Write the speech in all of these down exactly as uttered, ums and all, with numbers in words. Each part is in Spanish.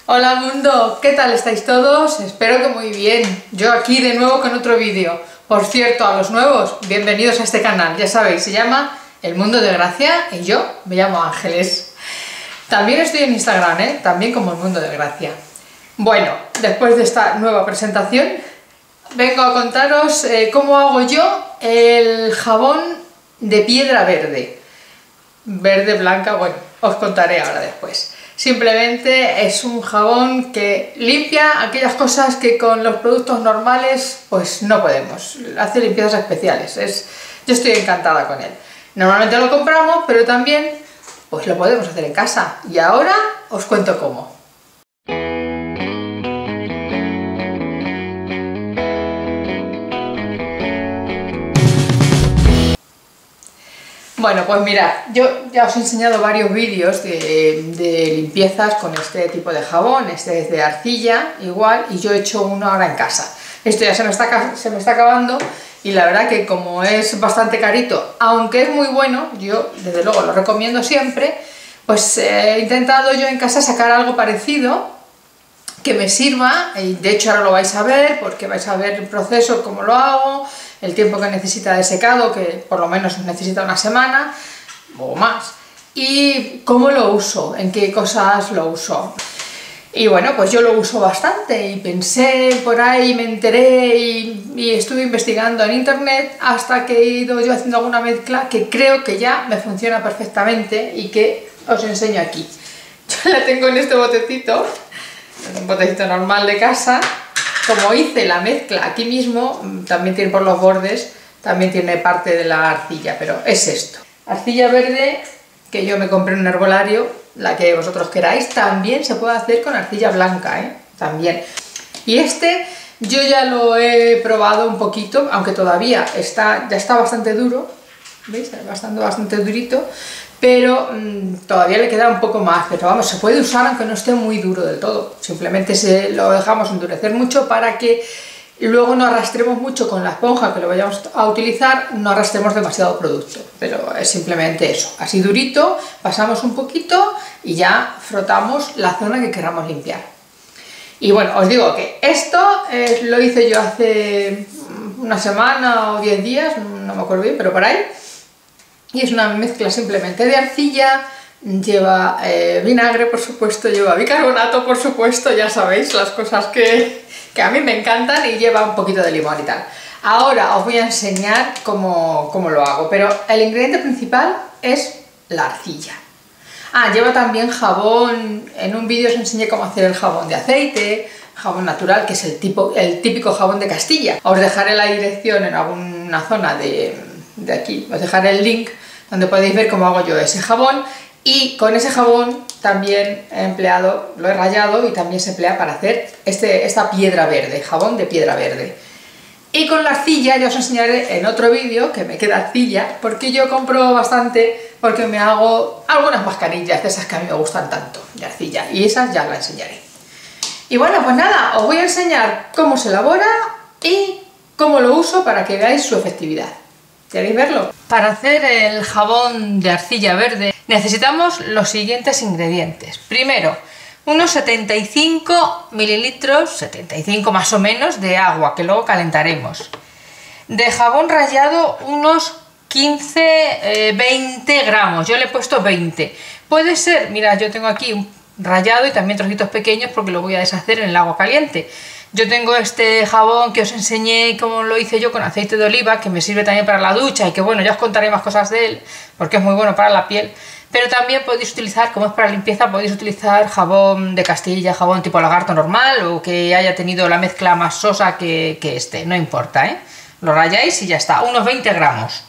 Hola mundo, ¿qué tal estáis todos? Espero que muy bien. Yo aquí de nuevo con otro vídeo. Por cierto, a los nuevos, bienvenidos a este canal. Ya sabéis, se llama El Mundo de Gracia y yo me llamo Ángeles. También estoy en Instagram, ¿eh? También como El Mundo de Gracia. Bueno, después de esta nueva presentación, vengo a contaros eh, cómo hago yo el jabón de piedra verde. Verde, blanca, bueno, os contaré ahora después. Simplemente es un jabón que limpia aquellas cosas que con los productos normales pues no podemos. Hace limpiezas especiales. Es, yo estoy encantada con él. Normalmente lo compramos, pero también pues lo podemos hacer en casa. Y ahora os cuento cómo. Bueno, pues mirad, yo ya os he enseñado varios vídeos de, de limpiezas con este tipo de jabón. Este es de arcilla, igual, y yo he hecho uno ahora en casa. Esto ya se me está, se me está acabando y la verdad que como es bastante carito, aunque es muy bueno, yo desde luego lo recomiendo siempre, pues he intentado yo en casa sacar algo parecido que me sirva, y de hecho ahora lo vais a ver porque vais a ver el proceso, cómo lo hago, el tiempo que necesita de secado, que por lo menos necesita una semana o más, y cómo lo uso, en qué cosas lo uso. Y bueno, pues yo lo uso bastante y pensé por ahí, me enteré y, y estuve investigando en internet hasta que he ido yo haciendo alguna mezcla que creo que ya me funciona perfectamente y que os enseño aquí. Yo la tengo en este botecito, un botecito normal de casa. Como hice la mezcla aquí mismo, también tiene por los bordes, también tiene parte de la arcilla, pero es esto. Arcilla verde que yo me compré en un herbolario, la que vosotros queráis, también se puede hacer con arcilla blanca, ¿eh? También. Y este yo ya lo he probado un poquito, aunque todavía está, ya está bastante duro, ¿veis? Bastante, bastante durito, pero mmm, todavía le queda un poco más, pero vamos, se puede usar aunque no esté muy duro del todo, simplemente se lo dejamos endurecer mucho para que luego no arrastremos mucho con la esponja que lo vayamos a utilizar, no arrastremos demasiado producto, pero es simplemente eso, así durito, pasamos un poquito y ya frotamos la zona que queramos limpiar. Y bueno, os digo que esto eh, lo hice yo hace una semana o diez días, no me acuerdo bien, pero por ahí. Y es una mezcla simplemente de arcilla, lleva eh, vinagre, por supuesto, lleva bicarbonato, por supuesto, ya sabéis, las cosas que, que a mí me encantan, y lleva un poquito de limón y tal. Ahora os voy a enseñar cómo, cómo lo hago, pero el ingrediente principal es la arcilla. Ah, lleva también jabón, en un vídeo os enseñé cómo hacer el jabón de aceite, jabón natural, que es el, tipo, el típico jabón de Castilla. Os dejaré la dirección en alguna zona de... de aquí, os dejaré el link donde podéis ver cómo hago yo ese jabón, y con ese jabón también he empleado, lo he rallado y también se emplea para hacer este, esta piedra verde, jabón de piedra verde. Y con la arcilla ya os enseñaré en otro vídeo que me queda arcilla, porque yo compro bastante, porque me hago algunas mascarillas de esas que a mí me gustan tanto, de arcilla, y esas ya las enseñaré. Y bueno, pues nada, os voy a enseñar cómo se elabora y cómo lo uso para que veáis su efectividad. ¿Queréis verlo? Para hacer el jabón de arcilla verde necesitamos los siguientes ingredientes. Primero, unos setenta y cinco mililitros, setenta y cinco más o menos, de agua que luego calentaremos. De jabón rallado unos quince, veinte gramos, yo le he puesto veinte. Puede ser, mira, yo tengo aquí un rallado y también trocitos pequeños porque lo voy a deshacer en el agua caliente. Yo tengo este jabón que os enseñé cómo lo hice yo con aceite de oliva, que me sirve también para la ducha y que bueno, ya os contaré más cosas de él, porque es muy bueno para la piel. Pero también podéis utilizar, como es para limpieza, podéis utilizar jabón de Castilla, jabón tipo lagarto normal, o que haya tenido la mezcla más sosa que, que este, no importa, ¿eh? Lo rayáis y ya está, unos veinte gramos.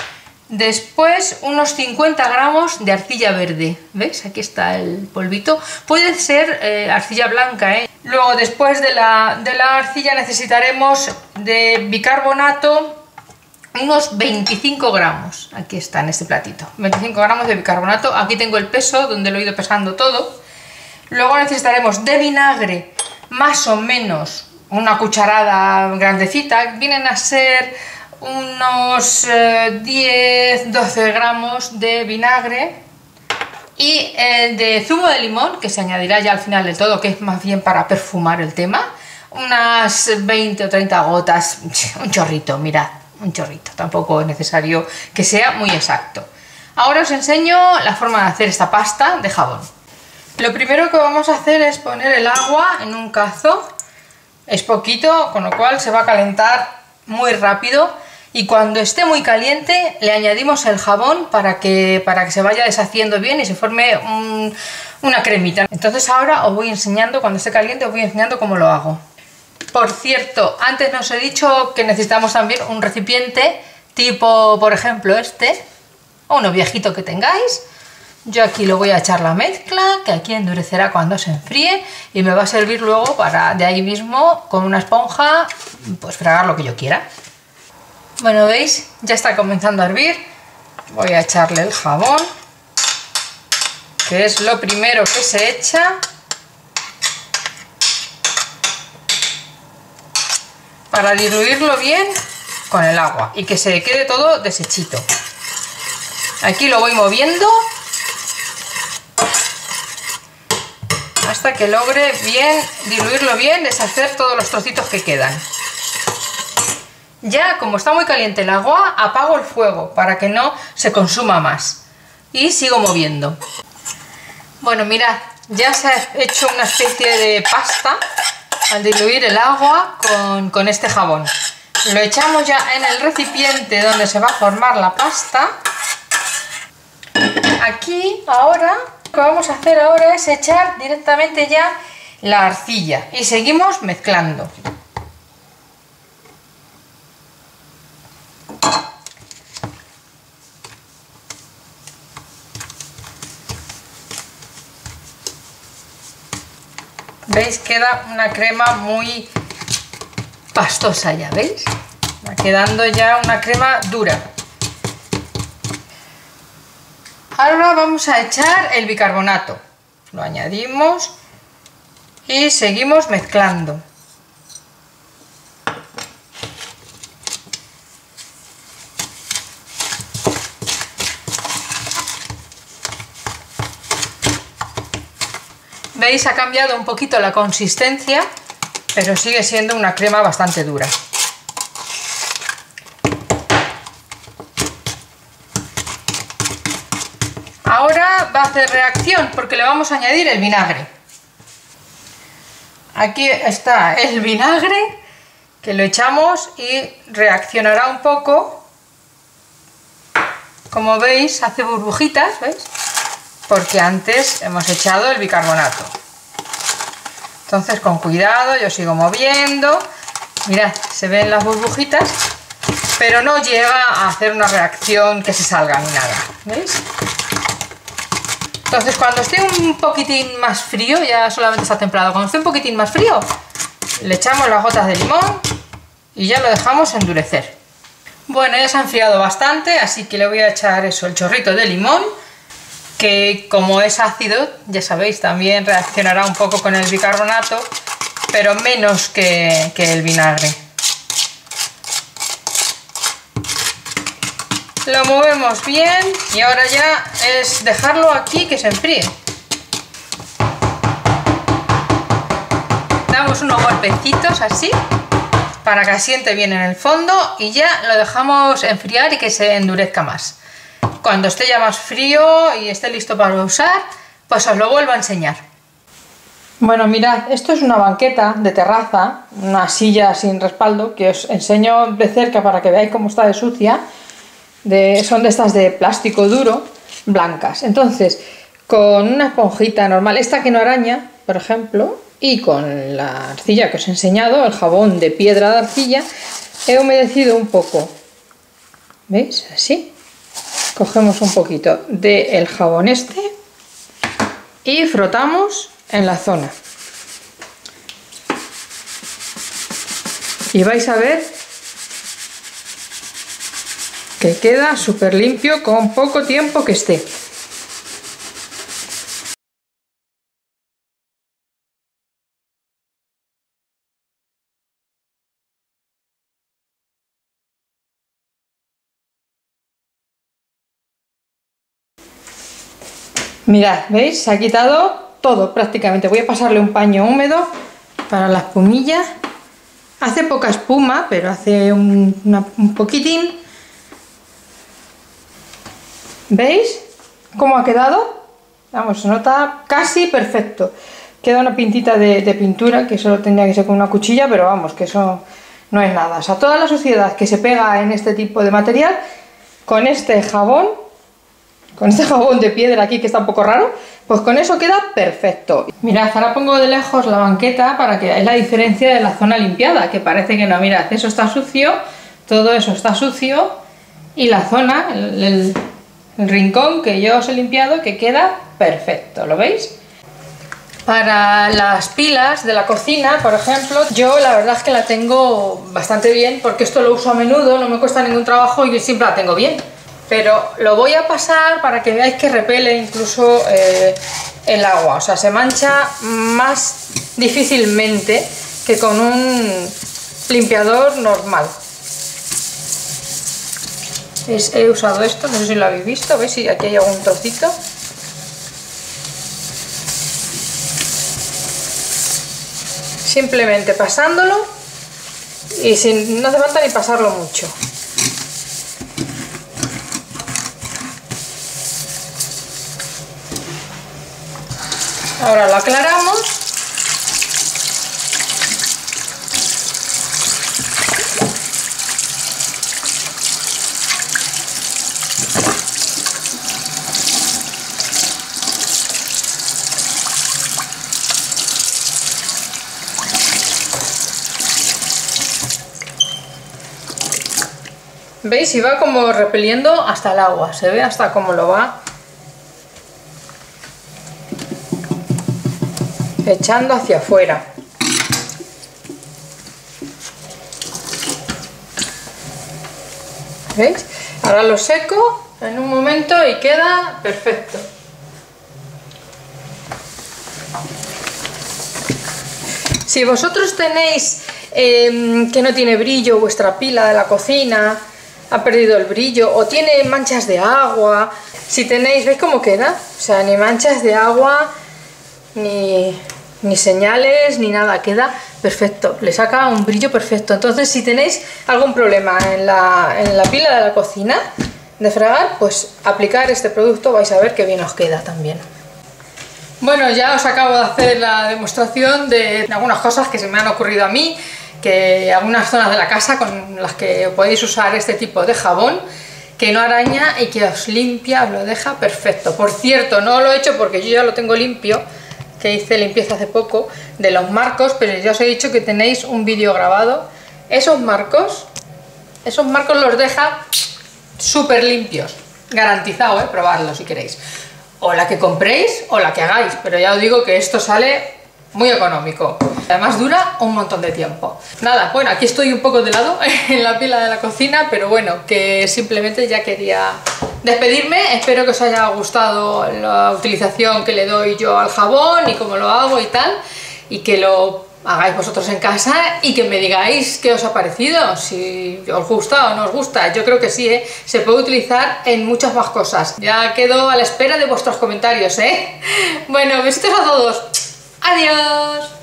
Después unos cincuenta gramos de arcilla verde, ¿veis? Aquí está el polvito. Puede ser eh, arcilla blanca, ¿eh? Luego, después de la, de la arcilla, necesitaremos de bicarbonato unos veinticinco gramos. Aquí está en este platito, veinticinco gramos de bicarbonato. Aquí tengo el peso, donde lo he ido pesando todo. Luego necesitaremos de vinagre, más o menos una cucharada grandecita. Vienen a ser unos eh, diez doce gramos de vinagre. Y el de zumo de limón, que se añadirá ya al final del todo, que es más bien para perfumar el tema, unas veinte o treinta gotas, un chorrito, mirad, un chorrito, tampoco es necesario que sea muy exacto. Ahora os enseño la forma de hacer esta pasta de jabón. Lo primero que vamos a hacer es poner el agua en un cazo, es poquito, con lo cual se va a calentar muy rápido. Y cuando esté muy caliente le añadimos el jabón para que, para que se vaya deshaciendo bien y se forme un, una cremita. Entonces ahora os voy enseñando, cuando esté caliente os voy enseñando cómo lo hago. Por cierto, antes nos he dicho que necesitamos también un recipiente tipo, por ejemplo, este, o uno viejito que tengáis. Yo aquí lo voy a echar la mezcla, que aquí endurecerá cuando se enfríe y me va a servir luego para de ahí mismo, con una esponja, pues fregar lo que yo quiera. Bueno, ¿veis? Ya está comenzando a hervir. Voy a echarle el jabón, que es lo primero que se echa. Para diluirlo bien con el agua y que se quede todo deshechito. Aquí lo voy moviendo hasta que logre bien diluirlo bien, deshacer todos los trocitos que quedan. Ya, como está muy caliente el agua, apago el fuego para que no se consuma más y sigo moviendo. Bueno, mirad, ya se ha hecho una especie de pasta al diluir el agua con, con este jabón. Lo echamos ya en el recipiente donde se va a formar la pasta. Aquí ahora lo que vamos a hacer ahora es echar directamente ya la arcilla y seguimos mezclando. ¿Veis? Queda una crema muy pastosa ya, ¿veis? Va quedando ya una crema dura. Ahora vamos a echar el bicarbonato. Lo añadimos y seguimos mezclando. ¿Veis? Ha cambiado un poquito la consistencia, pero sigue siendo una crema bastante dura. Ahora va a hacer reacción porque le vamos a añadir el vinagre. Aquí está el vinagre, que lo echamos y reaccionará un poco. Como veis, hace burbujitas, ¿veis? Porque antes hemos echado el bicarbonato. Entonces con cuidado, yo sigo moviendo. Mirad, se ven las burbujitas, pero no llega a hacer una reacción que se salga ni nada, ¿veis? Entonces cuando esté un poquitín más frío, ya solamente está templado, cuando esté un poquitín más frío, le echamos las gotas de limón y ya lo dejamos endurecer. Bueno, ya se ha enfriado bastante, así que le voy a echar eso, el chorrito de limón, que como es ácido, ya sabéis, también reaccionará un poco con el bicarbonato, pero menos que, que el vinagre. Lo movemos bien y ahora ya es dejarlo aquí que se enfríe. Damos unos golpecitos así para que asiente bien en el fondo y ya lo dejamos enfriar y que se endurezca más. Cuando esté ya más frío y esté listo para usar, pues os lo vuelvo a enseñar. Bueno, mirad, esto es una banqueta de terraza, una silla sin respaldo, que os enseño de cerca para que veáis cómo está de sucia. De, son de estas de plástico duro, blancas. Entonces, con una esponjita normal, esta que no araña, por ejemplo, y con la arcilla que os he enseñado, el jabón de piedra de arcilla, he humedecido un poco. ¿Veis? Así. Cogemos un poquito del jabón este y frotamos en la zona. Y vais a ver que queda súper limpio con poco tiempo que esté. Mirad, ¿veis? Se ha quitado todo prácticamente. Voy a pasarle un paño húmedo para la espumilla. Hace poca espuma, pero hace un, una, un poquitín. ¿Veis cómo ha quedado? Vamos, se nota casi perfecto. Queda una pintita de, de pintura, que solo tendría que ser con una cuchilla, pero vamos, que eso no es nada. O sea, toda la suciedad que se pega en este tipo de material, con este jabón, con este jabón de piedra aquí que está un poco raro, pues con eso queda perfecto. Mirad, ahora pongo de lejos la banqueta para que veáis la diferencia de la zona limpiada, que parece que no. Mirad, eso está sucio, todo eso está sucio, y la zona, el, el, el rincón que yo os he limpiado, que queda perfecto, ¿lo veis? Para las pilas de la cocina, por ejemplo, yo la verdad es que la tengo bastante bien, porque esto lo uso a menudo, no me cuesta ningún trabajo y siempre la tengo bien. Pero lo voy a pasar para que veáis que repele incluso eh, el agua, o sea, se mancha más difícilmente que con un limpiador normal. Es, he usado esto, no sé si lo habéis visto, ¿veis? Si aquí hay algún trocito. Simplemente pasándolo y sin, no hace falta ni pasarlo mucho. Ahora lo aclaramos. ¿Veis? Y va como repeliendo hasta el agua, se ve hasta cómo lo va echando hacia afuera. ¿Veis? Ahora lo seco en un momento y queda perfecto. Si vosotros tenéis eh, que no tiene brillo vuestra pila de la cocina, ha perdido el brillo o tiene manchas de agua, si tenéis, ¿veis cómo queda? O sea, ni manchas de agua, ni, ni señales, ni nada, queda perfecto, le saca un brillo perfecto. Entonces, si tenéis algún problema en la, en la pila de la cocina de fregar, pues aplicar este producto, vais a ver que bien os queda también. Bueno, ya os acabo de hacer la demostración de algunas cosas que se me han ocurrido a mí, que algunas zonas de la casa con las que podéis usar este tipo de jabón, que no araña y que os limpia, os lo deja perfecto. Por cierto, no lo he hecho porque yo ya lo tengo limpio, que hice limpieza hace poco de los marcos, pero ya os he dicho que tenéis un vídeo grabado. Esos marcos, esos marcos los deja súper limpios, garantizado, ¿eh? Probadlo si queréis. O la que compréis o la que hagáis, pero ya os digo que esto sale muy económico. Además dura un montón de tiempo. Nada, bueno, aquí estoy un poco de lado en la pila de la cocina, pero bueno, que simplemente ya quería despedirme. Espero que os haya gustado la utilización que le doy yo al jabón y cómo lo hago y tal, y que lo hagáis vosotros en casa y que me digáis qué os ha parecido, si os gusta o no os gusta. Yo creo que sí, ¿eh? Se puede utilizar en muchas más cosas. Ya quedo a la espera de vuestros comentarios, ¿eh? Bueno, besitos a todos. Adiós.